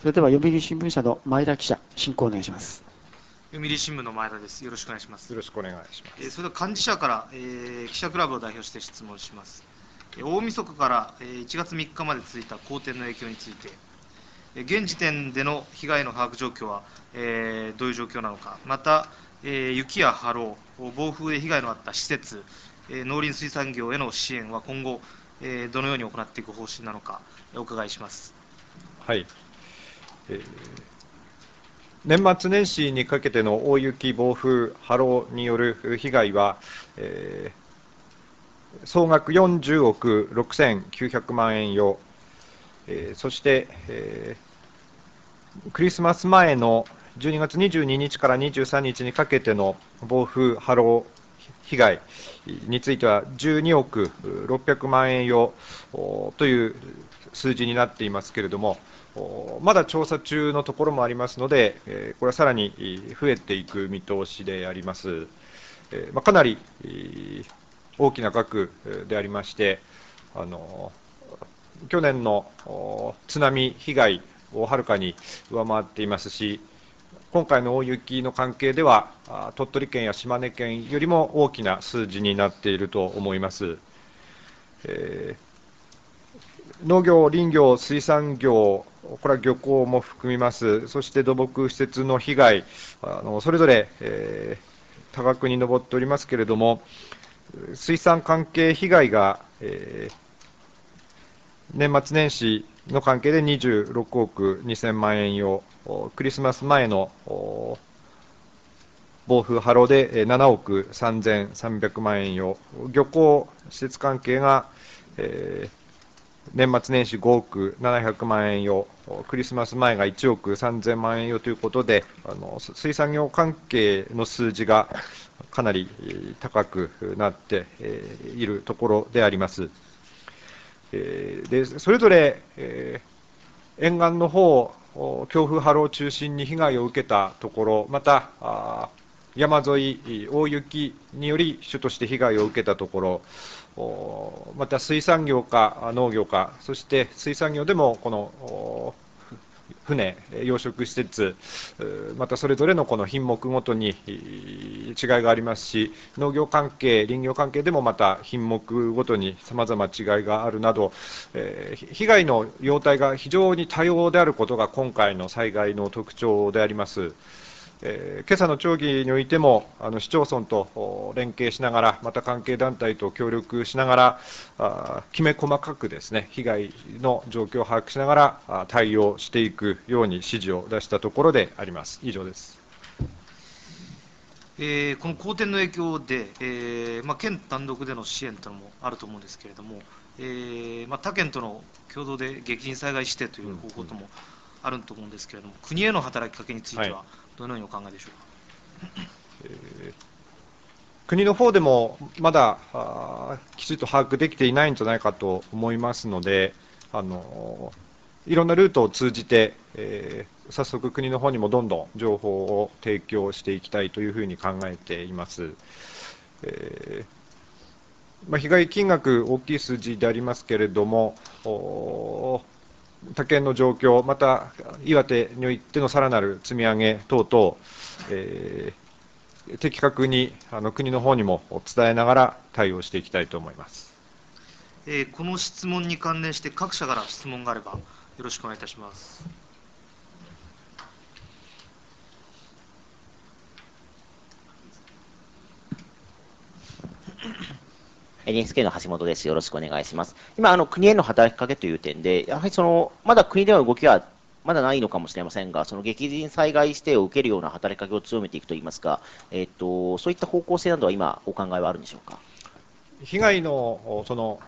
それでは読売新聞社の前田記者、進行お願いします。 読売新聞の前田です。よろしくお願いします。 よろしくお願いします。 それでは幹事社から、記者クラブを代表して質問します。大晦日から1月3日まで続いた好天の影響について、現時点での被害の把握状況は、どういう状況なのか、また、雪や波浪、暴風で被害のあった施設、農林水産業への支援は今後、どのように行っていく方針なのか、お伺いします。 はい。年末年始にかけての大雪、暴風、波浪による被害は、総額40億6900万円余、そして、クリスマス前の12月22日から23日にかけての暴風、波浪被害については12億600万円余という数字になっていますけれども、まだ調査中のところもありますので、これはさらに増えていく見通しであります。かなり大きな額でありまして、去年の津波被害をはるかに上回っていますし、今回の大雪の関係では、鳥取県や島根県よりも大きな数字になっていると思います。農業、林業、水産業、これは漁港も含みます、そして土木施設の被害、それぞれ、多額に上っておりますけれども、水産関係被害が、年末年始の関係で26億2000万円余、クリスマス前の暴風波浪で7億3300万円余、漁港施設関係が、年末年始5億700万円余、クリスマス前が1億3000万円余ということで、水産業関係の数字がかなり高くなっているところであります。でそれぞれ、沿岸の方、強風波浪を中心に被害を受けたところ、また山沿い、大雪により主として被害を受けたところ、また水産業か農業か、そして水産業でもこの船、養殖施設、またそれぞれのこの品目ごとに違いがありますし、農業関係、林業関係でもまた品目ごとにさまざま違いがあるなど、被害の様態が非常に多様であることが今回の災害の特徴であります。今朝の町議においても市町村と連携しながら、また関係団体と協力しながら、きめ細かくですね、被害の状況を把握しながら対応していくように指示を出したところであります。以上です。 この好天の影響で、県単独での支援というのもあると思うんですけれども、他県との共同で激甚災害指定という方向ともあると思うんですけれども、国への働きかけについては、どのようにお考えでしょうか。 国の方でもまだきちっと把握できていないんじゃないかと思いますので、いろんなルートを通じて、早速国の方にもどんどん情報を提供していきたいというふうに考えています。被害金額大きい数字でありますけれども、他県の状況、また岩手においてのさらなる積み上げ等々、的確に国の方にも伝えながら対応していきたいと思います。 この質問に関連して各社から質問があればよろしくお願いいたします。 NHK の橋本です。よろしくお願いします。今、国への働きかけという点で、やはりまだ国での動きはまだないのかもしれませんが、その激甚災害指定を受けるような働きかけを強めていくといいますか、そういった方向性などは今、お考えはあるんでしょうか。 被害の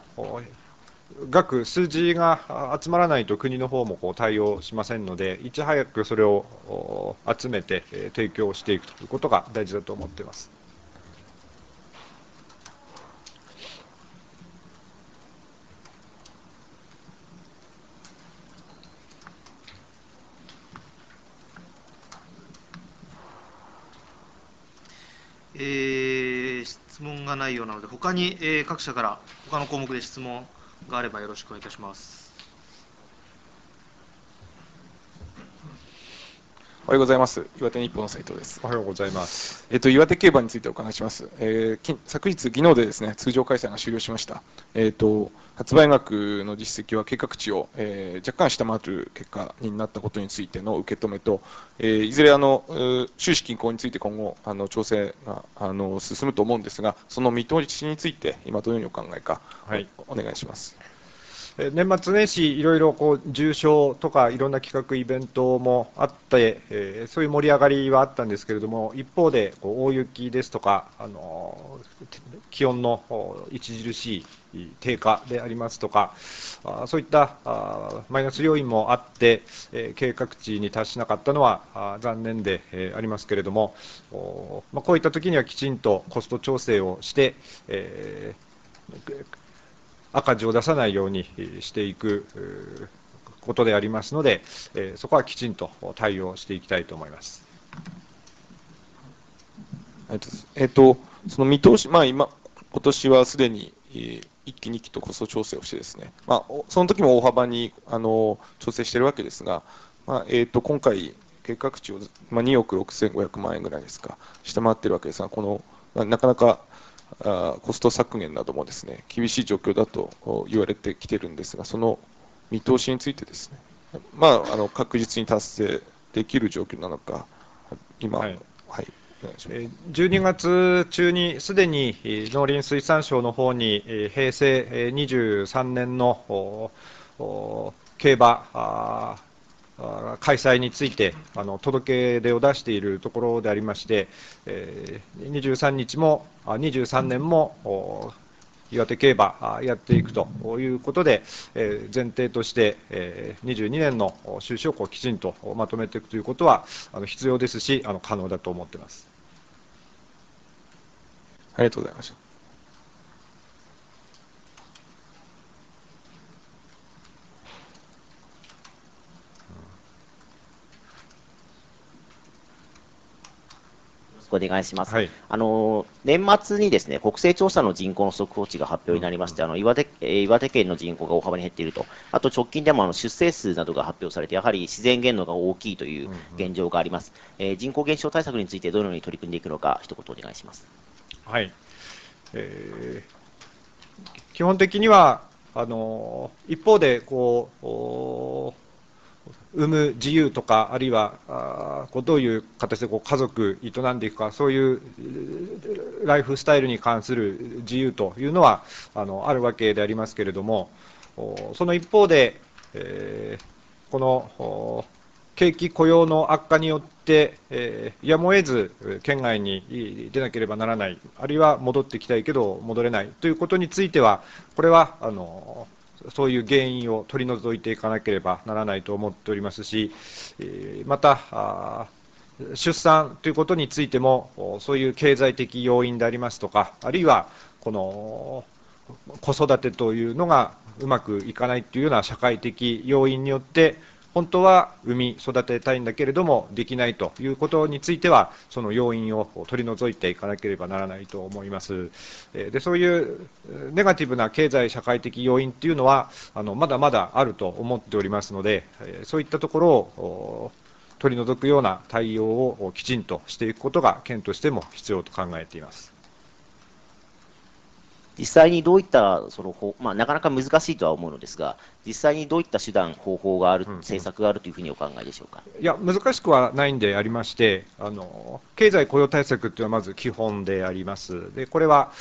額、数字が集まらないと国の方も対応しませんので、いち早くそれを集めて提供していくということが大事だと思っています。 質問がないようなので、他に、各社から他の項目で質問があればよろしくお願いいたします。 おはようございます。岩手日報の斉藤です。 おはようございます。 岩手競馬についてお伺いします。昨日、技能でですね、通常開催が終了しました。発売額の実績は計画値を、若干下回る結果になったことについての受け止めと、いずれ収支均衡について今後調整が進むと思うんですが、その見通しについて今どのようにお考えか、 はい、 お願いします。 年末年始、いろいろ重賞とかいろんな企画、イベントもあって、そういう盛り上がりはあったんですけれども、一方で大雪ですとか、気温の著しい低下でありますとか、そういったマイナス要因もあって、計画値に達しなかったのは残念でありますけれども、こういった時にはきちんとコスト調整をして、赤字を出さないようにしていくことでありますので、そこはきちんと対応していきたいと思います。 その見通し、今年はすでに1期、2期とコスト調整をしてですね、その時も大幅に調整しているわけですが、今回、計画値を2億6500万円ぐらいですか、下回っているわけですが、なかなかコスト削減などもですね、厳しい状況だと言われてきているんですが、その見通しについてですね、確実に達成できる状況なのか、今、はい、 12月中にすでに農林水産省の方に平成23年の競馬開催について届け出を出しているところでありまして、23年も岩手競馬やっていくということで、前提として22年の収支をきちんとまとめていくということは必要ですし、可能だと思っています。 ありがとうございました。 お願いします。 はい、 年末にですね、国勢調査の人口の速報値が発表になりまして、岩手県の人口が大幅に減っていると、あと直近でも出生数などが発表されて、やはり自然減能が大きいという現状があります。人口減少対策についてどのように取り組んでいくのか、一言お願いします。 はい、基本的には一方で産む自由とか、あるいはどういう形で家族営んでいくか、そういうライフスタイルに関する自由というのはあるわけでありますけれども、その一方で、この景気雇用の悪化によって、やむを得ず県外に出なければならない、あるいは戻ってきたいけど戻れないということについては、これはそういう原因を取り除いていかなければならないと思っておりますし、また出産ということについても、そういう経済的要因でありますとか、あるいはこの子育てというのがうまくいかないというような社会的要因によって、本当は産み育てたいんだけれどもできないということについては、その要因を取り除いていかなければならないと思います。で、そういうネガティブな経済社会的要因というのはまだまだあると思っておりますので、そういったところを取り除くような対応をきちんとしていくことが県としても必要と考えています。 実際にどういったなかなか難しいとは思うのですが、実際にどういった手段、方法がある、政策があるというふうにお考えでしょうか。 いや、難しくはないんでありまして、経済雇用対策というのはまず基本であります。で、これは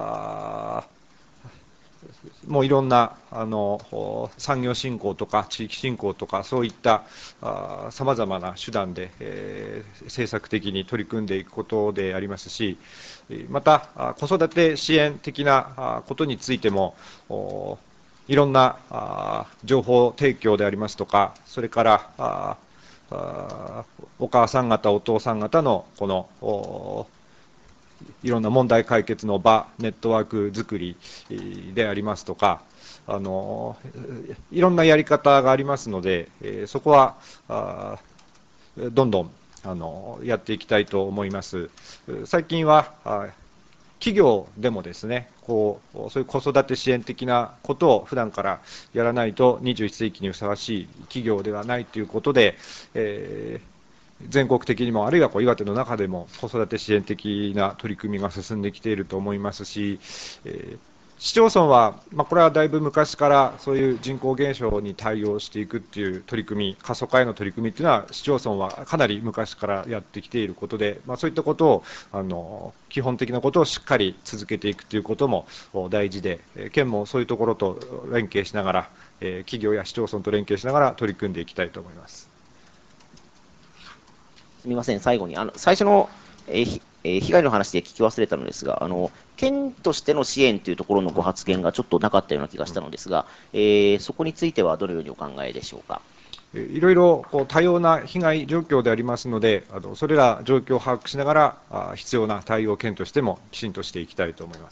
もういろんな産業振興とか地域振興とか、そういったさまざまな手段で、政策的に取り組んでいくことでありますし、また子育て支援的なことについても、いろんな情報提供でありますとか、それからお母さん方、お父さん方のこのいろんな問題解決の場、ネットワーク作りでありますとか、いろんなやり方がありますので、そこはどんどんやっていきたいと思います。最近は企業でもですね、そういう子育て支援的なことを普段からやらないと21世紀にふさわしい企業ではないということで、 全国的にも、あるいは岩手の中でも子育て支援的な取り組みが進んできていると思いますし、市町村は、これはだいぶ昔からそういう人口減少に対応していくっていう取り組み、過疎化への取り組みっていうのは、市町村はかなり昔からやってきていることで、そういったことを、基本的なことをしっかり続けていくということも大事で、県もそういうところと連携しながら、企業や市町村と連携しながら取り組んでいきたいと思います。 すみません、最後に、最初の、被害の話で聞き忘れたのですが、県としての支援というところのご発言がちょっとなかったような気がしたのですが、そこについてはどのようにお考えでしょうか。 いろいろ多様な被害状況でありますので、それら状況を把握しながら、必要な対応を県としてもきちんとしていきたいと思います。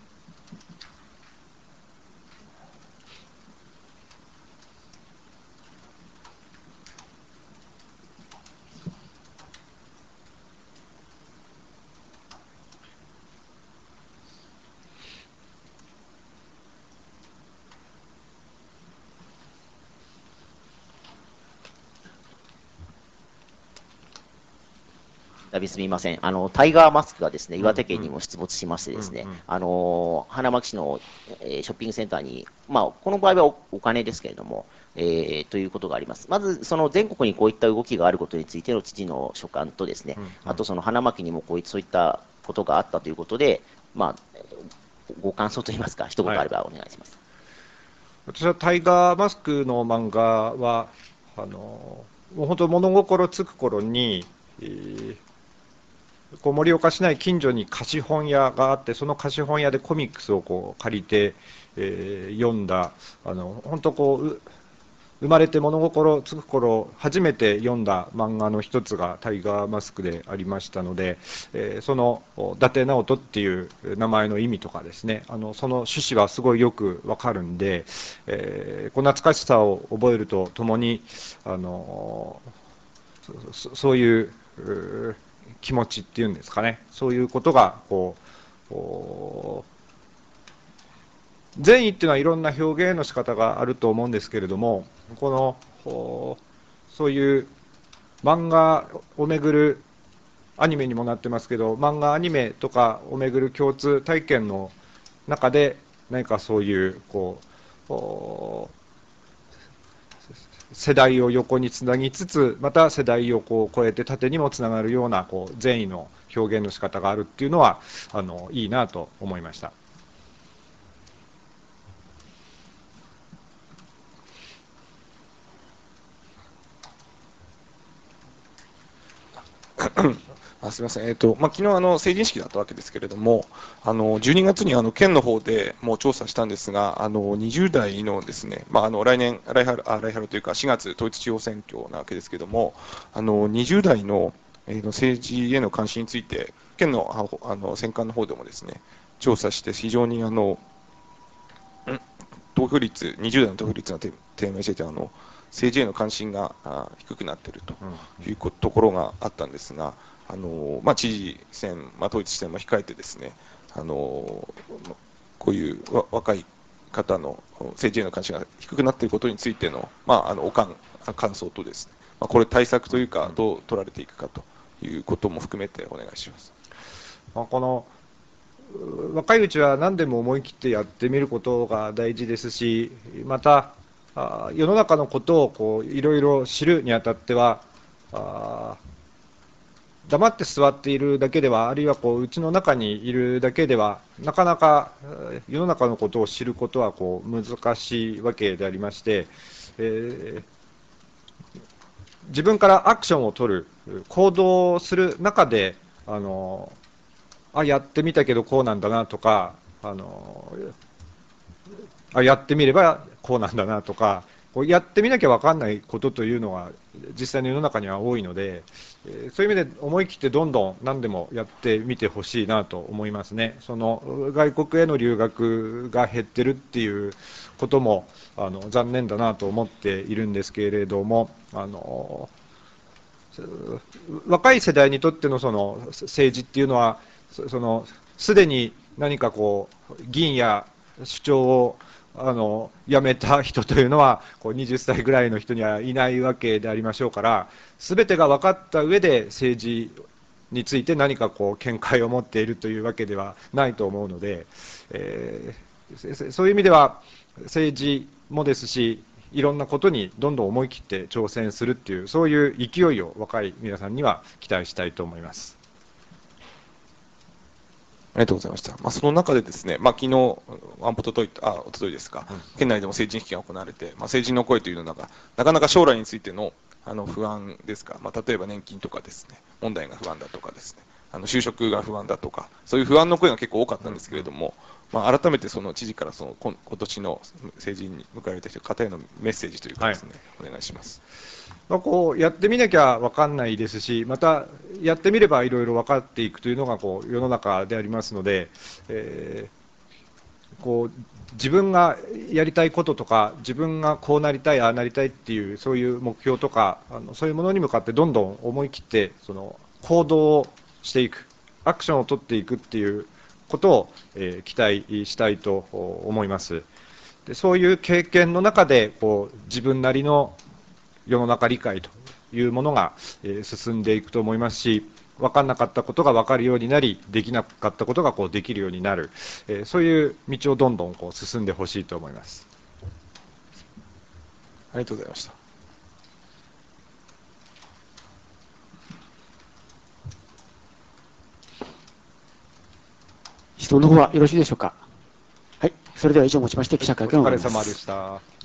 すみません。タイガーマスクがですね、岩手県にも出没しましてですね、花巻市の、ショッピングセンターに、この場合はお金ですけれども、ということがあります。まず、その全国にこういった動きがあることについての知事の所感とですね、あとその花巻にもそういったことがあったということで、ご感想といいますか、一言あればお願いします。 私はタイガーマスクの漫画は、もう本当物心つく頃に、盛岡市内近所に貸本屋があって、その貸本屋でコミックスを借りて、読んだ、本当生まれて物心つく頃初めて読んだ漫画の一つがタイガーマスクでありましたので、その伊達直人っていう名前の意味とかですね、その趣旨はすごいよくわかるんで、懐かしさを覚えるとともに、そういう気持ちっていうんですかね、そういうことが善意っていうのはいろんな表現の仕方があると思うんですけれども、そういう漫画をめぐるアニメにもなってますけど、漫画アニメとかをめぐる共通体験の中で何かそういう世代を横につなぎつつ、また世代を超えて縦にもつながるような善意の表現の仕方があるっていうのはいいなと思いました。 すみません、昨日成人式だったわけですけれども、12月に県の方でもう調査したんですが、20代のですね、来春というか、4月統一地方選挙なわけですけれども、20代の政治への関心について、県の選管の方でもですね、調査して、非常に投票率、20代の投票率が低迷していて、政治への関心が低くなっているというところがあったんですが、知事選、統一選も控えてですね、こういう若い方の政治への関心が低くなっていることについての、感想とですね、これ対策というか、どう取られていくかということも含めてお願いします。 この若いうちは何でも思い切ってやってみることが大事ですし、また世の中のことをいろいろ知るにあたっては、黙って座っているだけでは、あるいは家の中にいるだけでは、なかなか世の中のことを知ることは難しいわけでありまして、自分からアクションを取る、行動する中で、やってみたけどこうなんだなとか、やってみればこうなんだなとか、やってみなきゃ分かんないことというのは実際の世の中には多いので、そういう意味で思い切ってどんどん何でもやってみてほしいなと思いますね。その外国への留学が減ってるっていうことも残念だなと思っているんですけれども、若い世代にとってのその政治っていうのは、すでに何か議員や首長を辞めた人というのはこう20歳ぐらいの人にはいないわけでありましょうから、全てが分かった上で政治について何かこう見解を持っているというわけではないと思うので、そういう意味では政治もですし、いろんなことにどんどん思い切って挑戦するっていう、そういう勢いを若い皆さんには期待したいと思います。 ありがとうございました。その中でですね、昨日、おとといですか、県内でも成人式が行われて、成人の声というのが、なかなか将来についての不安ですか、例えば年金とかですね、問題が不安だとかですね、就職が不安だとか、そういう不安の声が結構多かったんですけれども、改めてその知事から今年の成人に迎えられた方へのメッセージというかですね、お願いします。 こうやってみなきゃ分かんないですし、またやってみればいろいろ分かっていくというのがこう世の中でありますので、こう自分がやりたいこととか、自分がこうなりたい、ああなりたいっていう、そういう目標とか、そういうものに向かってどんどん思い切ってその行動をしていく、アクションを取っていくっていうことを、期待したいと思います。でそういう経験の中でこう自分なりの世の中理解というものが進んでいくと思いますし、分からなかったことが分かるようになり、できなかったことがこうできるようになる、そういう道をどんどんこう進んでほしいと思います。 ありがとうございました。 質問の方はよろしいでしょうか。はい、それでは以上をもちまして記者会見を終わります。 お疲れ様でした。